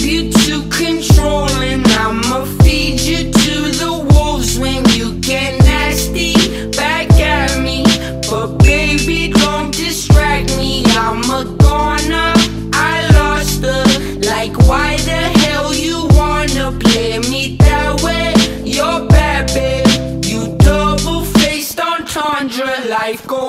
you too controlling. I'ma feed you to the wolves when you get nasty back at me. But baby, don't distract me, I'm a goner, I lost her. Like why the hell you wanna play me that way? You're bad, babe, you double-faced entendre. Life goes